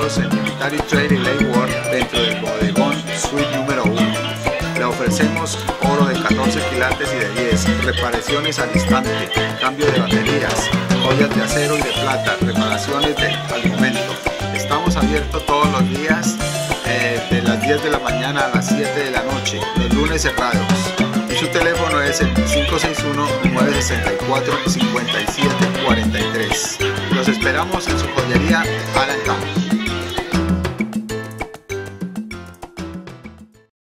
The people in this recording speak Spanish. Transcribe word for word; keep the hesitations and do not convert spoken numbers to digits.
ubicados en Military Trade y Lake World dentro del bodegón Suite número uno. Le ofrecemos oro de catorce quilates y de diez, reparaciones al instante, cambio de baterías, joyas de acero y de plata, reparaciones de, al momento. Estamos abiertos todos los días eh, de las diez de la mañana a las siete de la noche, los lunes cerrados. Y su teléfono es el cinco seis uno, nueve seis cuatro, cinco siete cuatro tres. Los esperamos en su joyería Alan Camp.